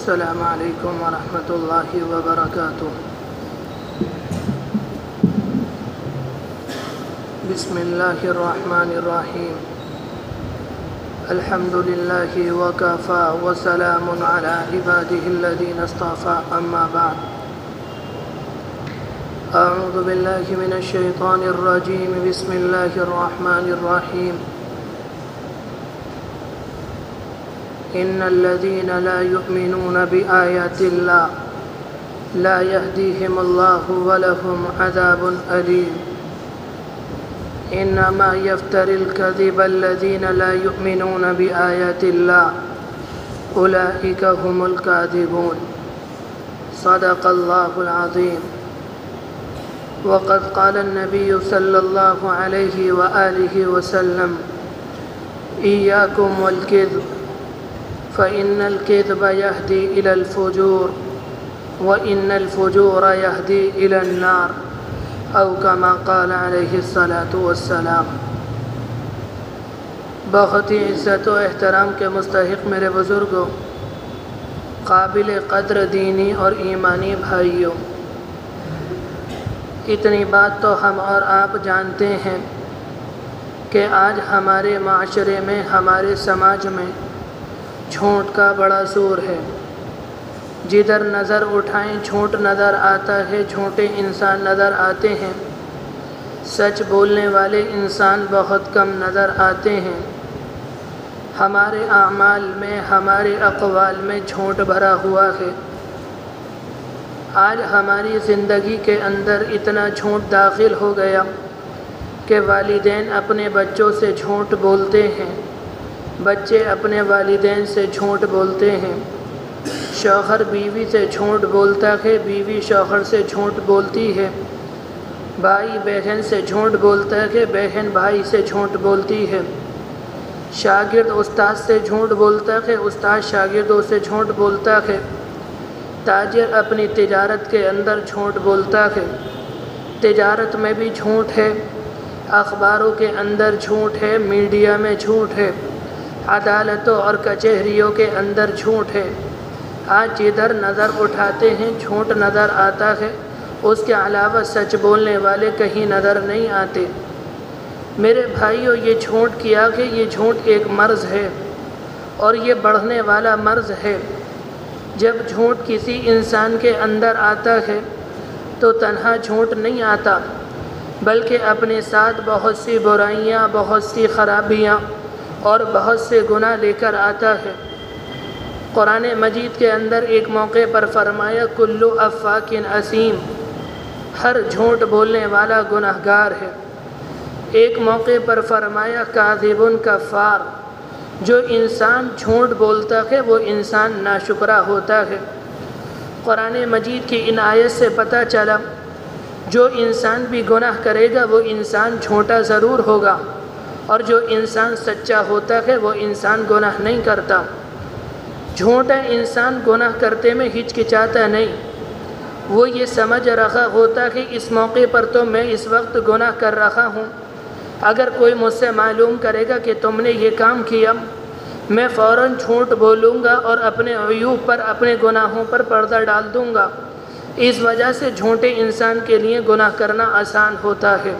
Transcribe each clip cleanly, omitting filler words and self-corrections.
السلام علیکم ورحمۃ اللہ وبرکاتہ۔ بسم اللہ الرحمن الرحیم۔ الحمد للہ وکفی وسلام علی عبادہ الذین اصطفی، اما بعد۔ اعوذ باللہ من الشیطان الرجیم، بسم اللہ الرحمن الرحیم۔ ان الذین لا یؤمنون بآیات اللہ لا یہدیہم اللہ ولہم عذاب علیم۔ انما یفتری الکذب الذین لا یؤمنون بآیات اللہ اولئک هم الکاذبون۔ صدق اللہ العظیم۔ وقد قال النبی صلی اللہ علیہ وآلہ وسلم: ایاکم والکذب فإن الكذب يهدي إلى الفجور وإن الفجور يهدي إلى النار، أو كما قال عليه الصلاة والسلام۔ بہت ہی عزت و احترام کے مستحق میرے بزرگوں، قابل قدر دینی اور ایمانی بھائیوں، اتنی بات تو ہم اور آپ جانتے ہیں کہ آج ہمارے معاشرے میں، ہمارے سماج میں جھوٹ کا بڑا زور ہے۔ جدھر نظر اٹھائیں جھوٹ نظر آتا ہے، جھوٹے انسان نظر آتے ہیں، سچ بولنے والے انسان بہت کم نظر آتے ہیں۔ ہمارے اعمال میں، ہمارے اقوال میں جھوٹ بھرا ہوا ہے۔ آج ہماری زندگی کے اندر اتنا جھوٹ داخل ہو گیا کہ والدین اپنے بچوں سے جھوٹ بولتے ہیں، بچے اپنے والدین سے جھوٹ بولتے ہیں، شوہر بیوی سے جھوٹ بولتا ہے، بیوی شوہر سے جھوٹ بولتی ہے، بھائی بہن سے جھوٹ بولتا ہے، بہن بھائی سے جھوٹ بولتی ہے، شاگرد استاد سے جھوٹ بولتا ہے، استاد شاگردوں سے جھوٹ بولتا ہے، تاجر اپنی تجارت کے اندر جھوٹ بولتا ہے، تجارت میں بھی جھوٹ ہے، اخباروں کے اندر جھوٹ ہے، میڈیا میں جھوٹ ہے، عدالتوں اور کچہریوں کے اندر جھوٹ ہے۔ آج جدھر نظر اٹھاتے ہیں جھوٹ نظر آتا ہے، اس کے علاوہ سچ بولنے والے کہیں نظر نہیں آتے۔ میرے بھائیوں، یہ جھوٹ کیا کہ یہ جھوٹ ایک مرض ہے اور یہ بڑھنے والا مرض ہے۔ جب جھوٹ کسی انسان کے اندر آتا ہے تو تنہا جھوٹ نہیں آتا، بلکہ اپنے ساتھ بہت سی برائیاں، بہت سی خرابیاں اور بہت سے گناہ لے کر آتا ہے۔ قرآن مجید کے اندر ایک موقع پر فرمایا: کل افاک اثیم، ہر جھوٹ بولنے والا گناہ گار ہے۔ ایک موقع پر فرمایا: کاذب کفار، جو انسان جھوٹ بولتا ہے وہ انسان ناشکرا ہوتا ہے۔ قرآن مجید کی ان آیت سے پتہ چلا جو انسان بھی گناہ کرے گا وہ انسان جھوٹا ضرور ہوگا، اور جو انسان سچا ہوتا ہے وہ انسان گناہ نہیں کرتا۔ جھوٹا انسان گناہ کرتے میں ہچکچاتا نہیں، وہ یہ سمجھ رہا ہوتا کہ اس موقع پر تو میں اس وقت گناہ کر رہا ہوں، اگر کوئی مجھ سے معلوم کرے گا کہ تم نے یہ کام کیا، میں فوراً جھوٹ بولوں گا اور اپنے عیوب پر، اپنے گناہوں پر پردہ ڈال دوں گا۔ اس وجہ سے جھوٹے انسان کے لیے گناہ کرنا آسان ہوتا ہے۔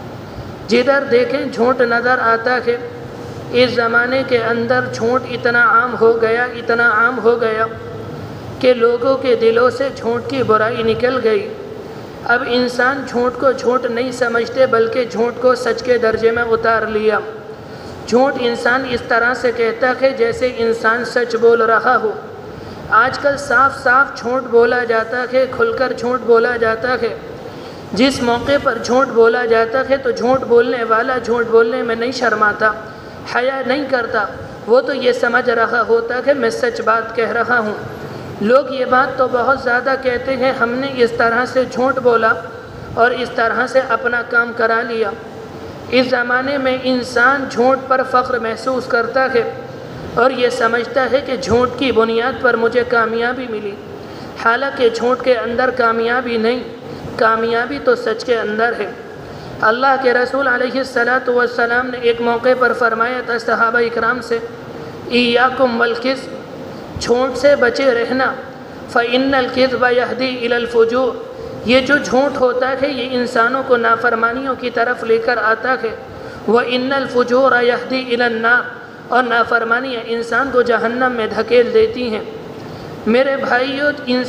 جدھر دیکھیں جھوٹ نظر آتا ہے۔ اس زمانے کے اندر جھوٹ اتنا عام ہو گیا، اتنا عام ہو گیا کہ لوگوں کے دلوں سے جھوٹ کی برائی نکل گئی۔ اب انسان جھوٹ کو جھوٹ نہیں سمجھتے بلکہ جھوٹ کو سچ کے درجے میں اتار لیا۔ جھوٹ انسان اس طرح سے کہتا ہے جیسے انسان سچ بول رہا ہو۔ آج کل صاف صاف جھوٹ بولا جاتا ہے، کھل کر جھوٹ بولا جاتا ہے۔ جس موقع پر جھوٹ بولا جاتا ہے تو جھوٹ بولنے والا جھوٹ بولنے میں نہیں شرماتا، حیا نہیں کرتا، وہ تو یہ سمجھ رہا ہوتا کہ میں سچ بات کہہ رہا ہوں۔ لوگ یہ بات تو بہت زیادہ کہتے ہیں، ہم نے اس طرح سے جھوٹ بولا اور اس طرح سے اپنا کام کرا لیا۔ اس زمانے میں انسان جھوٹ پر فخر محسوس کرتا ہے اور یہ سمجھتا ہے کہ جھوٹ کی بنیاد پر مجھے کامیابی ملی، حالانکہ جھوٹ کے اندر کامیابی نہیں، کامیابی تو سچ کے اندر ہے۔ اللہ کے رسول علیہ السلام نے ایک موقع پر فرمایا تھا صحابہ اکرام سے: ایاکم والکذب، جھوٹ سے بچے رہنا۔ فَإِنَّ الْكِذْبَ يَهْدِي إِلَى الْفُجُورِ، یہ جو جھوٹ ہوتا ہے یہ انسانوں کو نافرمانیوں کی طرف لے کر آتا ہے۔ وَإِنَّ الْفُجُورَ يَهْدِي إِلَى النَّارِ، اور نافرمانیاں انسان کو جہنم میں دھکیل دیتی ہیں۔ میرے بھائیو،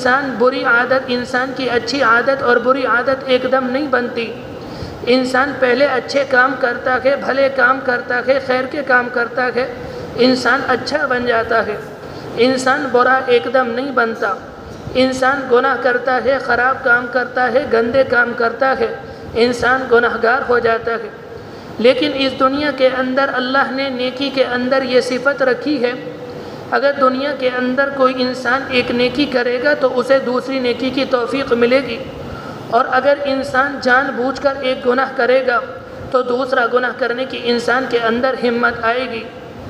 بری عادت، انسان کی اچھی عادت اور بری عادت ایک دم نہیں بنتی۔ انسان پہلے اچھے کام کرتا ہے، بھلے کام کرتا ہے، خیر کے کام کرتا ہے، انسان اچھا بن جاتا ہے۔ انسان برا ایک دم نہیں بنتا۔ انسان گناہ کرتا ہے، خراب کام کرتا ہے، گندے کام کرتا ہے، انسان گناہگار ہو جاتا ہے۔ لیکن اس دنیا کے اندر اللہ نے نیکی کے اندر یہ صفت رکھی ہے، اگر دنیا کے اندر کوئی انسان ایک نیکی کرے گا تو اسے دوسری نیکی کی توفیق ملے گی، اور اگر انسان جان بوجھ کر ایک گناہ کرے گا تو دوسرا گناہ کرنے کی انسان کے اندر ہمت آئے گی۔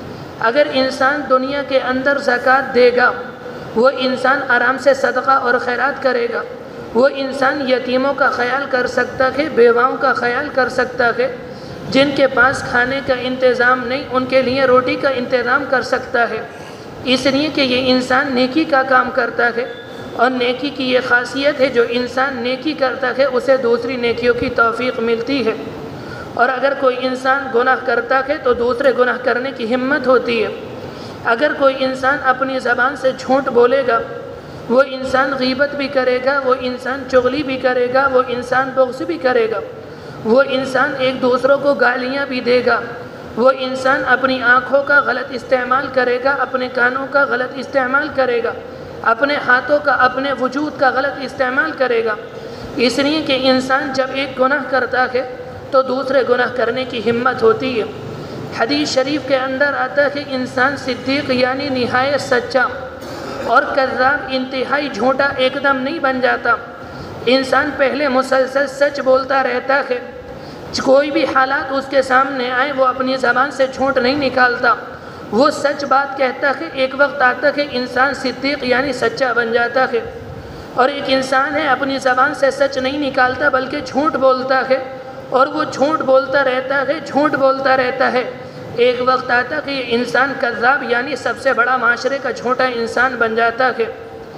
اگر انسان دنیا کے اندر زکوٰۃ دے گا، وہ انسان آرام سے صدقہ اور خیرات کرے گا، وہ انسان یتیموں کا خیال کر سکتا ہے، بیواؤں کا خیال کر سکتا ہے، جن کے پاس کھانے کا انتظام نہیں ان کے لیے روٹی کا انتظام کر سکتا ہے، اس لیے کہ یہ انسان نیکی کا کام کرتا ہے۔ اور نیکی کی یہ خاصیت ہے، جو انسان نیکی کرتا ہے اسے دوسری نیکیوں کی توفیق ملتی ہے، اور اگر کوئی انسان گناہ کرتا ہے تو دوسرے گناہ کرنے کی ہمت ہوتی ہے۔ اگر کوئی انسان اپنی زبان سے جھوٹ بولے گا، وہ انسان غیبت بھی کرے گا، وہ انسان چغلی بھی کرے گا، وہ انسان بغض بھی کرے گا، وہ انسان ایک دوسروں کو گالیاں بھی دے گا، وہ انسان اپنی آنکھوں کا غلط استعمال کرے گا، اپنے کانوں کا غلط استعمال کرے گا، اپنے ہاتھوں کا، اپنے وجود کا غلط استعمال کرے گا۔ اس لیے کہ انسان جب ایک گناہ کرتا ہے تو دوسرے گناہ کرنے کی ہمت ہوتی ہے۔ حدیث شریف کے اندر آتا ہے کہ انسان صدیق یعنی نہایت سچا اور کذاب انتہائی جھوٹا ایک دم نہیں بن جاتا۔ انسان پہلے مسلسل سچ بولتا رہتا ہے، کوئی بھی حالات اس کے سامنے آئے وہ اپنی زبان سے جھوٹ نہیں نکالتا، وہ سچ بات کہتا ہے۔ ایک وقت آتا ہے انسان صدیق یعنی سچا بن جاتا ہے، اور ایک انسان ہے اپنی زبان سے سچ نہیں نکالتا بلکہ جھوٹ بولتا ہے، اور وہ جھوٹ بولتا رہتا ہے، جھوٹ بولتا رہتا ہے۔ ایک وقت آتا کہ یہ انسان کذاب یعنی سب سے بڑا معاشرے کا جھوٹا انسان بن جاتا ہے۔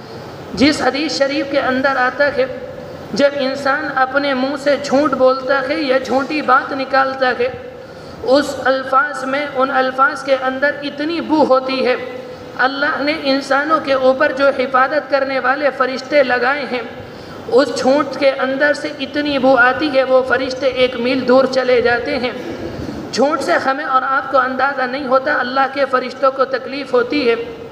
جس حدیث شریف کے اندر آتا ہے جب انسان اپنے منہ سے جھوٹ بولتا ہے یا جھوٹی بات نکالتا ہے، اس الفاظ میں، ان الفاظ کے اندر اتنی بو ہوتی ہے، اللہ نے انسانوں کے اوپر جو حفاظت کرنے والے فرشتے لگائے ہیں، اس جھوٹ کے اندر سے اتنی بو آتی ہے وہ فرشتے 1 میل دور چلے جاتے ہیں۔ جھوٹ سے ہمیں اور آپ کو اندازہ نہیں ہوتا، اللہ کے فرشتوں کو تکلیف ہوتی ہے۔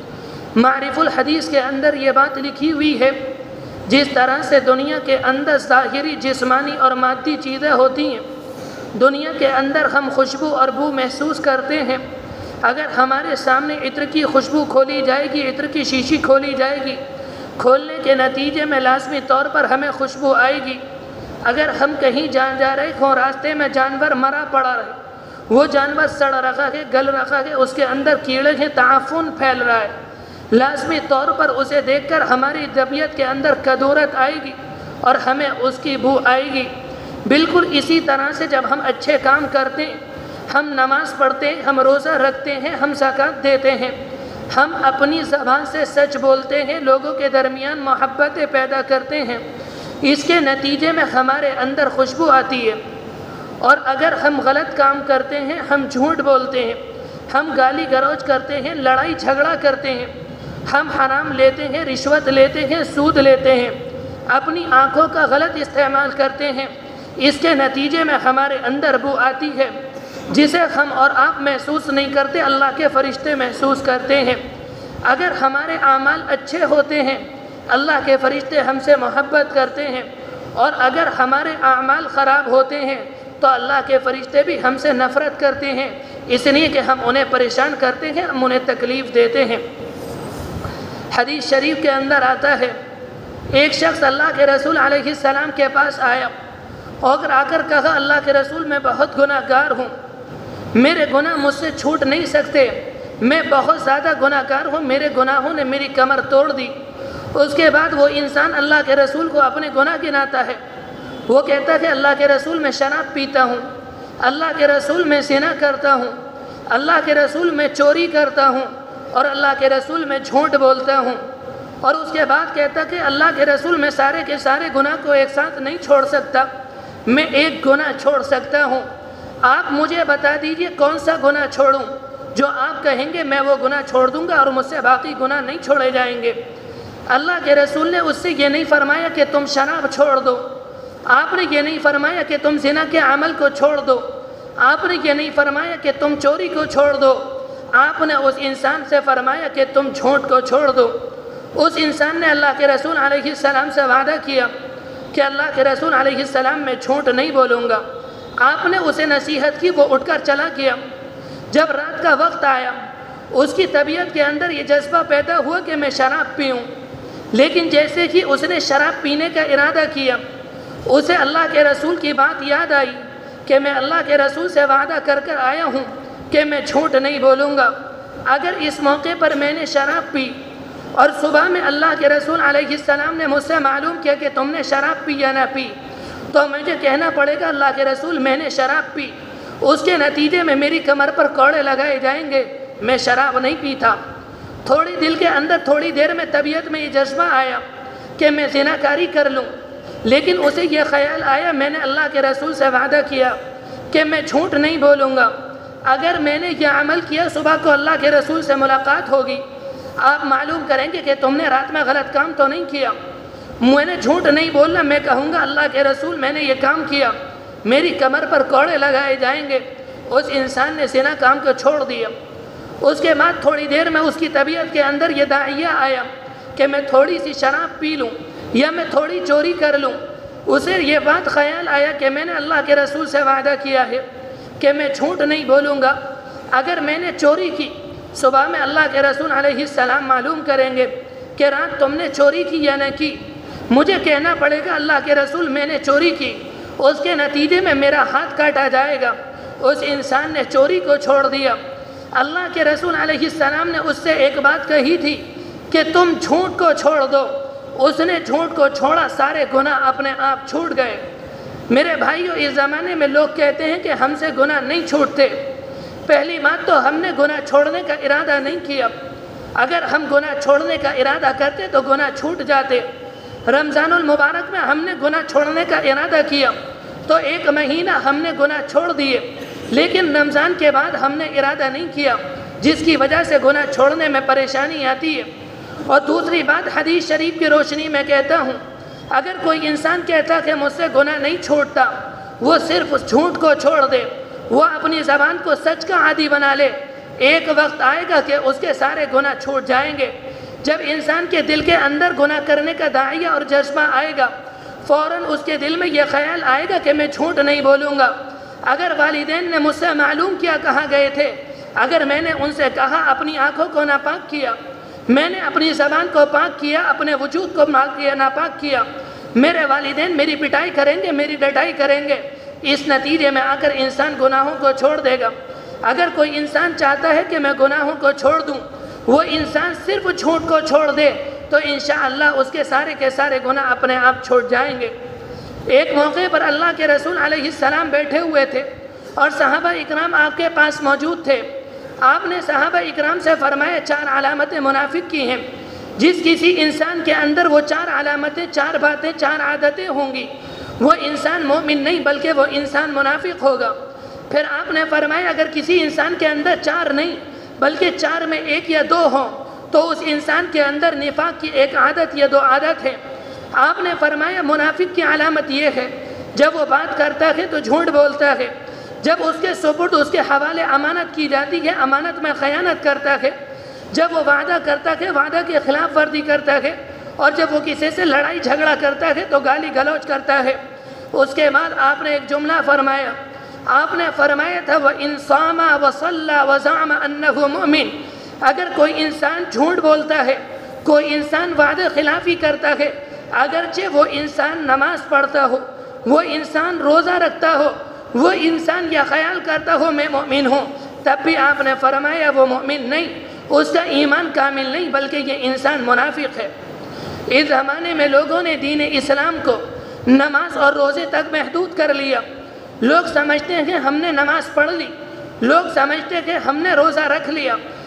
معرف الحدیث کے اندر یہ بات لکھی ہوئی ہے، جس طرح سے دنیا کے اندر ظاہری، جسمانی اور مادی چیزیں ہوتی ہیں، دنیا کے اندر ہم خوشبو اور بو محسوس کرتے ہیں۔ اگر ہمارے سامنے عطر کی خوشبو کھولی جائے گی، عطر کی شیشی کھولی جائے گی، کھولنے کے نتیجے میں لازمی طور پر ہمیں خوشبو آئے گی۔ اگر ہم کہیں جا رہے ہوں، راستے میں جانور مرا پڑا رہے، وہ جانور سڑ رہا ہے، گل رہا ہے، اس کے اندر کیڑے ہیں، تعفن پھیل رہا ہے، لازمی طور پر اسے دیکھ کر ہماری طبیعت کے اندر کدورت آئے گی اور ہمیں اس کی بو آئے گی۔ بالکل اسی طرح سے جب ہم اچھے کام کرتے ہیں، ہم نماز پڑھتے ہیں، ہم روزہ رکھتے ہیں، ہم زکوٰۃ دیتے ہیں، ہم اپنی زبان سے سچ بولتے ہیں، لوگوں کے درمیان محبتیں پیدا کرتے ہیں، اس کے نتیجے میں ہمارے اندر خوشبو آتی ہے۔ اور اگر ہم غلط کام کرتے ہیں، ہم جھوٹ بولتے ہیں، ہم گالی گلوچ کرتے ہیں، لڑائی جھگڑا کرتے ہیں، ہم حرام لیتے ہیں، رشوت لیتے ہیں، سود لیتے ہیں، اپنی آنکھوں کا غلط استعمال کرتے ہیں، اس کے نتیجے میں ہمارے اندر بو آتی ہے، جسے ہم اور آپ محسوس نہیں کرتے، اللہ کے فرشتے محسوس کرتے ہیں۔ اگر ہمارے اعمال اچھے ہوتے ہیں، اللہ کے فرشتے ہم سے محبت کرتے ہیں، اور اگر ہمارے اعمال خراب ہوتے ہیں تو اللہ کے فرشتے بھی ہم سے نفرت کرتے ہیں، اس لیے کہ ہم انہیں پریشان کرتے ہیں، ہم انہیں تکلیف دیتے ہیں۔ حدیث شریف کے اندر آتا ہے، ایک شخص اللہ کے رسول علیہ السلام کے پاس آیا اور آ کر کہا، اللہ کے رسول میں بہت گناہ گار ہوں، میرے گناہ مجھ سے چھوٹ نہیں سکتے، میں بہت زیادہ گناہ گار ہوں، میرے گناہوں نے میری کمر توڑ دی۔ اس کے بعد وہ انسان اللہ کے رسول کو اپنے گناہ گناتا ہے، وہ کہتا ہے اللہ کے رسول میں شراب پیتا ہوں، اللہ کے رسول میں زنا کرتا ہوں، اللہ کے رسول میں چوری کرتا ہوں، اور اللہ کے رسول میں جھوٹ بولتا ہوں، اور اس کے بعد کہتا کہ اللہ کے رسول میں سارے کے سارے گناہ کو ایک ساتھ نہیں چھوڑ سکتا، میں ایک گناہ چھوڑ سکتا ہوں، آپ مجھے بتا دیجئے کون سا گناہ چھوڑوں، جو آپ کہیں گے میں وہ گناہ چھوڑ دوں گا اور مجھ سے باقی گناہ نہیں چھوڑے جائیں گے۔ اللہ کے رسول نے اس سے یہ نہیں فرمایا کہ تم شراب چھوڑ دو، آپ نے یہ نہیں فرمایا کہ تم زنا کے عمل کو چھوڑ دو، آپ نے یہ نہیں فرمایا کہ تم چوری کو چھوڑ دو، آپ نے اس انسان سے فرمایا کہ تم جھوٹ کو چھوڑ دو۔ اس انسان نے اللہ کے رسول علیہ السلام سے وعدہ کیا کہ اللہ کے رسول علیہ السلام میں جھوٹ نہیں بولوں گا، آپ نے اسے نصیحت کی، وہ اٹھ کر چلا گیا۔ جب رات کا وقت آیا اس کی طبیعت کے اندر یہ جذبہ پیدا ہوا کہ میں شراب پیوں، لیکن جیسے کہ اس نے شراب پینے کا ارادہ کیا، اسے اللہ کے رسول کی بات یاد آئی کہ میں اللہ کے رسول سے وعدہ کر کر آیا ہوں کہ میں جھوٹ نہیں بولوں گا، اگر اس موقع پر میں نے شراب پی اور صبح میں اللہ کے رسول علیہ السلام نے مجھ سے معلوم کیا کہ تم نے شراب پی یا نہ پی، تو مجھے کہنا پڑے گا اللہ کے رسول میں نے شراب پی، اس کے نتیجے میں میری کمر پر کوڑے لگائے جائیں گے، میں شراب نہیں پیتا۔ تھوڑی دل کے اندر تھوڑی دیر میں طبیعت میں یہ جذبہ آیا کہ میں زناکاری کر لوں، لیکن اسے یہ خیال آیا میں نے اللہ کے رسول سے وعدہ کیا کہ میں جھوٹ نہیں بولوں گا، اگر میں نے یہ عمل کیا صبح کو اللہ کے رسول سے ملاقات ہوگی، آپ معلوم کریں گے کہ تم نے رات میں غلط کام تو نہیں کیا، میں نے جھوٹ نہیں بولنا، میں کہوں گا اللہ کے رسول میں نے یہ کام کیا، میری کمر پر کوڑے لگائے جائیں گے۔ اس انسان نے زنا کام کو چھوڑ دیا۔ اس کے بعد تھوڑی دیر میں اس کی طبیعت کے اندر یہ داعیہ آیا کہ میں تھوڑی سی شراب پی لوں یا میں تھوڑی چوری کر لوں، اسے یہ بات خیال آیا کہ میں نے اللہ کے رسول سے وعدہ کیا ہے کہ میں جھوٹ نہیں بولوں گا، اگر میں نے چوری کی صبح میں اللہ کے رسول علیہ السلام معلوم کریں گے کہ رات تم نے چوری کی یا نہ کی، مجھے کہنا پڑے گا اللہ کے رسول میں نے چوری کی، اس کے نتیجے میں میرا ہاتھ کاٹا جائے گا۔ اس انسان نے چوری کو چھوڑ دیا۔ اللہ کے رسول علیہ السلام نے اس سے ایک بات کہی تھی کہ تم جھوٹ کو چھوڑ دو، اس نے جھوٹ کو چھوڑا، سارے گناہ اپنے آپ چھوٹ گئے۔ میرے بھائیو، اس زمانے میں لوگ کہتے ہیں کہ ہم سے گناہ نہیں چھوٹتے۔ پہلی بات تو ہم نے گناہ چھوڑنے کا ارادہ نہیں کیا، اگر ہم گناہ چھوڑنے کا ارادہ کرتے تو گناہ چھوٹ جاتے۔ رمضان المبارک میں ہم نے گناہ چھوڑنے کا ارادہ کیا تو ایک مہینہ ہم نے گناہ چھوڑ دیے، لیکن رمضان کے بعد ہم نے ارادہ نہیں کیا، جس کی وجہ سے گناہ چھوڑنے میں پریشانی آتی ہے۔ اور دوسری بات، حدیث شریف کی روشنی میں کہتا ہوں، اگر کوئی انسان کہتا کہ مجھ سے گناہ نہیں چھوٹتا، وہ صرف جھوٹ کو چھوڑ دے، وہ اپنی زبان کو سچ کا عادی بنا لے، ایک وقت آئے گا کہ اس کے سارے گناہ چھوٹ جائیں گے۔ جب انسان کے دل کے اندر گناہ کرنے کا داعیہ اور جذبہ آئے گا، فوراً اس کے دل میں یہ خیال آئے گا کہ میں جھوٹ نہیں بولوں گا۔ اگر والدین نے مجھ سے معلوم کیا کہاں گئے تھے، اگر میں نے ان سے کہا اپنی آنکھوں کو ناپاک کیا، میں نے اپنی زبان کو پاک کیا، اپنے وجود کو ناپاک کیا، میرے والدین میری پٹائی کریں گے، میری ڈٹائی کریں گے، اس نتیجے میں آ کر انسان گناہوں کو چھوڑ دے گا۔ اگر کوئی انسان چاہتا ہے کہ میں گناہوں کو چھوڑ دوں، وہ انسان صرف جھوٹ کو چھوڑ دے تو انشاءاللہ اس کے سارے گناہ اپنے آپ چھوٹ جائیں گے۔ ایک موقع پر اللہ کے رسول علیہ السلام بیٹھے ہوئے تھے اور صحابہ اکرام آپ کے پاس موجود تھے۔ آپ نے صحابہ اکرام سے فرمایا 4 علامتیں منافق کی ہیں، جس کسی انسان کے اندر وہ 4 علامتیں، 4 باتیں، 4 عادتیں ہوں گی، وہ انسان مومن نہیں بلکہ وہ انسان منافق ہوگا۔ پھر آپ نے فرمایا اگر کسی انسان کے اندر 4 نہیں بلکہ 4 میں 1 یا 2 ہوں تو اس انسان کے اندر نفاق کی 1 عادت یا 2 عادت ہے۔ آپ نے فرمایا منافق کی علامت یہ ہے، جب وہ بات کرتا ہے تو جھوٹ بولتا ہے، جب اس کے سپرد اس کے حوالے امانت کی جاتی ہے امانت میں خیانت کرتا ہے، جب وہ وعدہ کرتا ہے وعدہ کے خلاف ورزی کرتا ہے، اور جب وہ کسی سے لڑائی جھگڑا کرتا ہے تو گالی گلوچ کرتا ہے۔ اس کے بعد آپ نے ایک جملہ فرمایا، آپ نے فرمایا تھا وَإِن صَامَ وَصَلَّى وَزَعَمَ أَنَّهُ مُؤْمِنٌ، اگر کوئی انسان جھوٹ بولتا ہے، کوئی انسان وعدہ خلافی کرتا ہے، اگرچہ وہ انسان نماز پڑھتا ہو، وہ انسان روزہ رکھتا ہو، وہ انسان یہ خیال کرتا ہو میں مومن ہوں، تب بھی آپ نے فرمایا وہ مومن نہیں، اس کا ایمان کامل نہیں بلکہ یہ انسان منافق ہے۔ اس زمانے میں لوگوں نے دین اسلام کو نماز اور روزے تک محدود کر لیا۔ لوگ سمجھتے ہیں ہم نے نماز پڑھ لی، لوگ سمجھتے ہیں ہم نے روزہ رکھ لیا،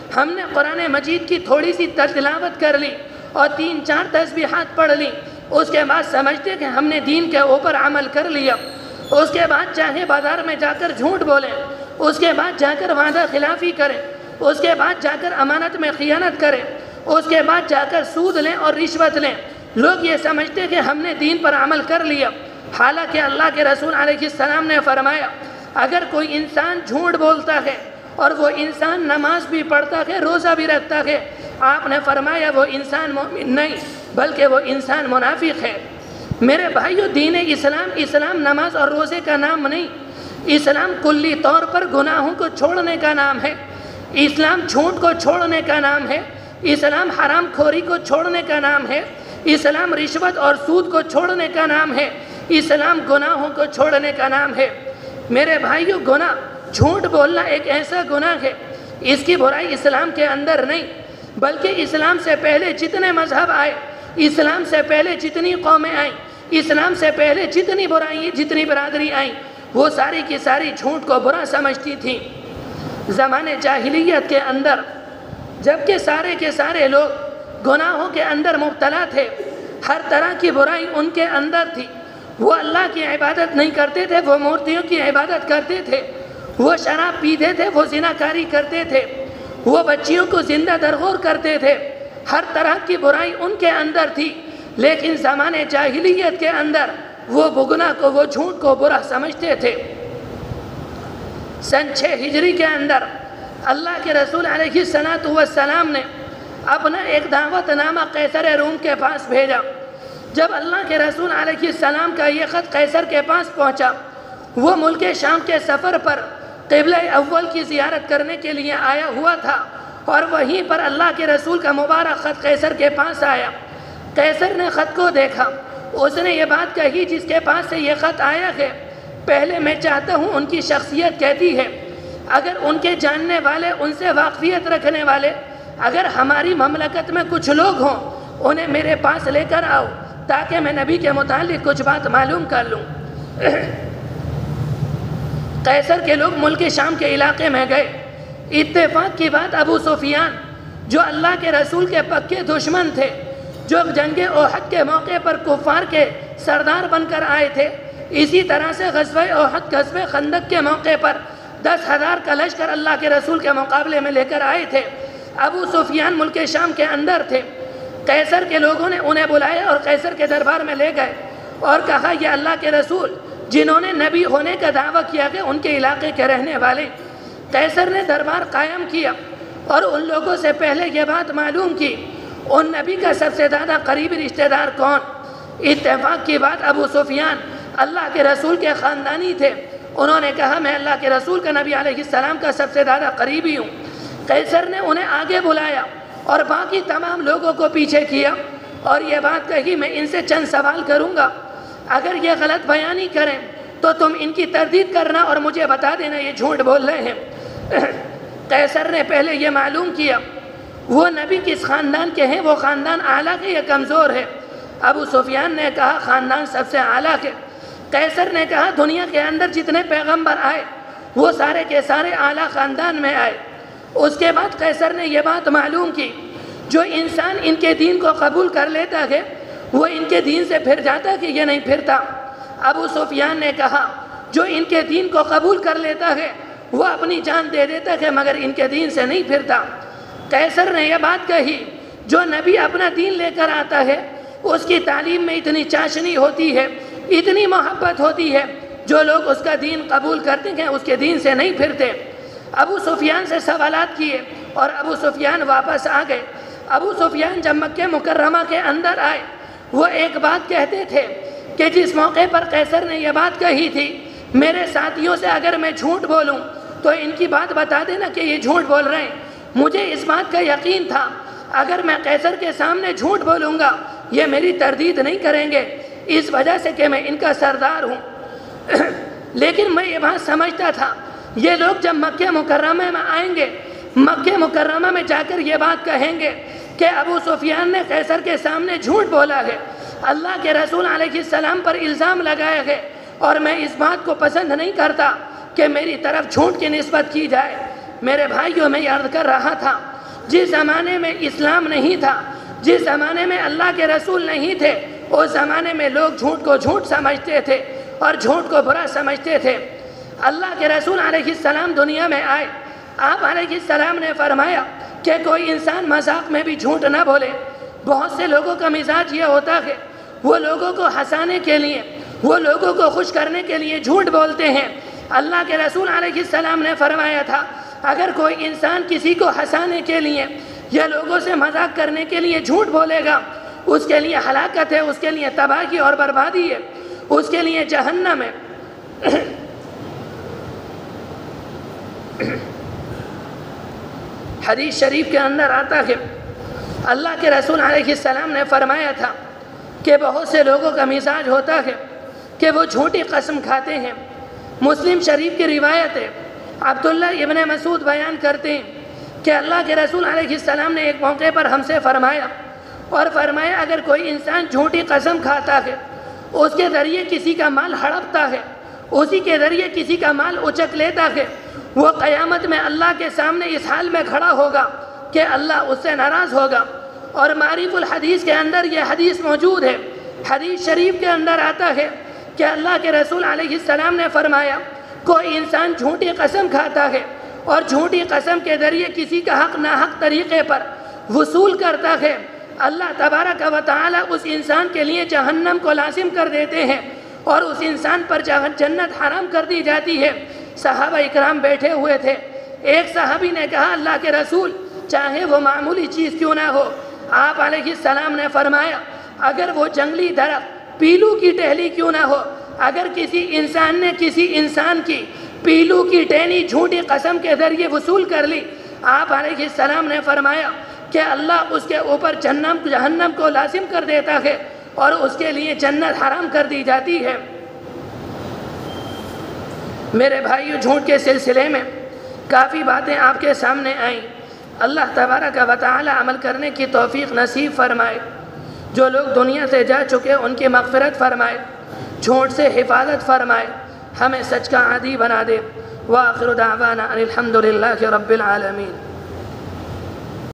ہم نے قرآن مجید کی تھوڑی سی تلاوت کر لی اور 3-4 تسبیحات پڑھ لی، اس کے بعد سمجھتے کہ ہم نے دین کے اوپر عمل کر لیا، اس کے بعد چاہے بازار میں جا کر جھوٹ بولیں، اس کے بعد جا کر وعدہ خلافی کریں، اس کے بعد جا کر امانت میں خیانت کریں، اس کے بعد جا کر سود لیں اور رشوت لیں، لوگ یہ سمجھتے کہ ہم نے دین پر عمل کر لیا۔ حالانکہ اللہ کے رسول علیہ السلام نے فرمایا اگر کوئی انسان جھوٹ بولتا ہے اور وہ انسان نماز بھی پڑھتا ہے، روزہ بھی رکھتا ہے، آپ نے فرمایا وہ انسان مومن نہیں بلکہ وہ انسان منافق ہے۔ میرے بھائیو، دین اسلام نماز اور روزے کا نام نہیں، اسلام کلی طور پر گناہوں کو چھوڑنے کا نام ہے، اسلام جھوٹ کو چھوڑنے کا نام ہے، اسلام حرام خوری کو چھوڑنے کا نام ہے، اسلام رشوت اور سود کو چھوڑنے کا نام ہے، اسلام گناہوں کو چھوڑنے کا نام ہے۔ میرے بھائیو، گناہ جھوٹ بولنا ایک ایسا گناہ ہے، اس کی برائی اسلام کے اندر نہیں بلکہ اسلام سے پہلے جتنے مذہب آئے، اسلام سے پہلے جتنی قومیں آئیں، اسلام سے پہلے جتنی برادری آئیں، وہ ساری کی ساری جھوٹ کو برا سمجھتی تھیں۔ زمانے جاہلیت کے اندر جبکہ سارے کے سارے لوگ گناہوں کے اندر مبتلا تھے، ہر طرح کی برائی ان کے اندر تھی، وہ اللہ کی عبادت نہیں کرتے تھے، وہ مورتیوں کی عبادت کرتے تھے، وہ شراب پیتے تھے، وہ زناکاری کرتے تھے، وہ بچیوں کو زندہ درگور کرتے تھے، ہر طرح کی برائی ان کے اندر تھی، لیکن زمانے جاہلیت کے اندر وہ گناہ کو، وہ جھوٹ کو برا سمجھتے تھے۔ سن 6 ہجری کے اندر اللہ کے رسول علیہ السلام نے اپنا ایک دعوت نامہ قیصر روم کے پاس بھیجا۔ جب اللہ کے رسول علیہ السلام کا یہ خط قیصر کے پاس پہنچا، وہ ملک شام کے سفر پر قبلہ اول کی زیارت کرنے کے لیے آیا ہوا تھا، اور وہیں پر اللہ کے رسول کا مبارک خط قیصر کے پاس آیا۔ قیصر نے خط کو دیکھا، اس نے یہ بات کہی جس کے پاس سے یہ خط آیا ہے، پہلے میں چاہتا ہوں ان کی شخصیت کہتی ہے، اگر ان کے جاننے والے، ان سے واقفیت رکھنے والے، اگر ہماری مملکت میں کچھ لوگ ہوں، انہیں میرے پاس لے کر آؤ تاکہ میں نبی کے متعلق کچھ بات معلوم کر لوں۔ قیصر کے لوگ ملک شام کے علاقے میں گئے۔ اتفاق کی بات، ابو سفیان جو اللہ کے رسول کے پکے دشمن تھے، جو جنگ احد کے موقع پر کفار کے سردار بن کر آئے تھے، اسی طرح سے غزوہ احد، غزوہ خندق کے موقع پر 10,000 کا لشکر اللہ کے رسول کے مقابلے میں لے کر آئے تھے۔ ابو سفیان ملک شام کے اندر تھے۔ قیصر کے لوگوں نے انہیں بلایا اور قیصر کے دربار میں لے گئے اور کہا یہ اللہ کے رسول جنہوں نے نبی ہونے کا دعویٰ کیا کہ ان کے علاقے کے رہنے والے۔ قیصر نے دربار قائم کیا اور ان لوگوں سے پہلے یہ بات معلوم کی ان نبی کا سب سے زیادہ قریبی رشتہ دار کون۔ اتفاق کی بات، ابو سفیان اللہ کے رسول کے خاندانی تھے، انہوں نے کہا میں اللہ کے رسول کا، نبی علیہ السلام کا سب سے زیادہ قریبی ہوں۔ قیصر نے انہیں آگے بلایا اور باقی تمام لوگوں کو پیچھے کیا اور یہ بات کہی میں ان سے چند سوال کروں گا، اگر یہ غلط بیانی کریں تو تم ان کی تردید کرنا اور مجھے بتا دینا یہ جھوٹ بول رہے ہیں۔ قیصر نے پہلے یہ معلوم کیا وہ نبی کس خاندان کے ہیں، وہ خاندان اعلیٰ ہے یا کمزور ہے۔ ابو سفیان نے کہا خاندان سب سے اعلیٰ ہے۔ قیصر نے کہا دنیا کے اندر جتنے پیغمبر آئے وہ سارے کے سارے اعلیٰ خاندان میں آئے۔ اس کے بعد قیصر نے یہ بات معلوم کی جو انسان ان کے دین کو قبول کر لیتا ہے وہ ان کے دین سے پھر جاتا کہ یہ نہیں پھرتا۔ ابو سفیان نے کہا جو ان کے دین کو قبول کر لیتا ہے وہ اپنی جان دے دیتا ہے مگر ان کے دین سے نہیں پھرتا۔ قیصر نے یہ بات کہی جو نبی اپنا دین لے کر آتا ہے اس کی تعلیم میں اتنی چاشنی ہوتی ہے، اتنی محبت ہوتی ہے، جو لوگ اس کا دین قبول کرتے ہیں اس کے دین سے نہیں پھرتے۔ ابو سفیان سے سوالات کیے اور ابو سفیان واپس آ گئے۔ ابو سفیان جب مکہ مکرمہ کے اندر آئے وہ ایک بات کہتے تھے کہ جس موقع پر قیصر نے یہ بات کہی تھی میرے ساتھیوں سے اگر میں جھوٹ بولوں تو ان کی بات بتا دینا کہ یہ جھوٹ بول رہے ہیں۔ مجھے اس بات کا یقین تھا اگر میں قیصر کے سامنے جھوٹ بولوں گا یہ میری تردید نہیں کریں گے، اس وجہ سے کہ میں ان کا سردار ہوں۔ لیکن میں یہ بات سمجھتا تھا یہ لوگ جب مکہ مکرمہ میں آئیں گے، مکہ مکرمہ میں جا کر یہ بات کہیں گے کہ ابو سفیان نے قیصر کے سامنے جھوٹ بولا ہے، اللہ کے رسول علیہ السلام پر الزام لگایا ہے، اور میں اس بات کو پسند نہیں کرتا کہ میری طرف جھوٹ کی نسبت کی جائے۔ میرے بھائیوں میں یہ عرض کر رہا تھا جس زمانے میں اسلام نہیں تھا، جس زمانے میں اللہ کے رسول نہیں تھے، اس زمانے میں لوگ جھوٹ کو جھوٹ سمجھتے تھے اور جھوٹ کو برا سمجھتے تھے۔ اللہ کے رسول علیہ السلام دنیا میں آئے، آپ علیہ السلام نے فرمایا کہ کوئی انسان مذاق میں بھی جھوٹ نہ بولے۔ بہت سے لوگوں کا مزاج یہ ہوتا ہے، وہ لوگوں کو ہنسانے کے لیے، وہ لوگوں کو خوش کرنے کے لیے جھوٹ بولتے ہیں۔ اللہ کے رسول علیہ السلام نے فرمایا تھا، اگر کوئی انسان کسی کو ہنسانے کے لیے یا لوگوں سے مذاق کرنے کے لیے جھوٹ بولے گا، اس کے لیے ہلاکت ہے، اس کے لیے تباہی اور بربادی ہے، اس کے لیے جہنم ہے۔ حدیث شریف کے اندر آتا ہے، اللہ کے رسول علیہ السلام نے فرمایا تھا کہ بہت سے لوگوں کا مزاج ہوتا ہے کہ وہ جھوٹی قسم کھاتے ہیں۔ مسلم شریف کی روایت ہے، عبداللہ ابن مسعود بیان کرتے ہیں کہ اللہ کے رسول علیہ السلام نے ایک موقع پر ہم سے فرمایا اگر کوئی انسان جھوٹی قسم کھاتا ہے، اس کے ذریعے کسی کا مال ہڑپتا ہے، اسی کے ذریعے کسی کا مال اچک لیتا ہے، وہ قیامت میں اللہ کے سامنے اس حال میں کھڑا ہوگا کہ اللہ اس سے ناراض ہوگا۔ اور معارف الحدیث کے اندر یہ حدیث موجود ہے۔ حدیث شریف کے اندر آتا ہے کہ اللہ کے رسول علیہ السلام نے فرمایا، کوئی انسان جھوٹی قسم کھاتا ہے اور جھوٹی قسم کے ذریعے کسی کا حق ناحق طریقے پر وصول کرتا ہے، اللہ تبارک و تعالی اس انسان کے لیے جہنم کو لازم کر دیتے ہیں اور اس انسان پر جنت حرام کر دی جاتی ہے۔ صحابہ اکرام بیٹھے ہوئے تھے، ایک صحابی نے کہا، اللہ کے رسول چاہے وہ معمولی چیز کیوں نہ ہو، آپ علیہ السلام نے فرمایا اگر وہ جنگلی درخت پیلو کی ٹہلی کیوں نہ ہو، اگر کسی انسان نے کسی انسان کی پیلو کی ٹہنی جھوٹی قسم کے ذریعے وصول کر لی، آپ علیہ السلام نے فرمایا کہ اللہ اس کے اوپر جہنم کو لازم کر دیتا ہے اور اس کے لیے جنت حرام کر دی جاتی ہے۔ میرے بھائیو، جھوٹ کے سلسلے میں کافی باتیں آپ کے سامنے آئیں۔ اللہ تبارک و تعالی عمل کرنے کی توفیق نصیب فرمائے۔ جو لوگ دنیا سے جا چکے ان کی مغفرت فرمائے، جھوٹ سے حفاظت فرمائے، ہمیں سچ کا عادی بنا دے۔ وآخر دعوانا ان الحمد للہ رب العالمین۔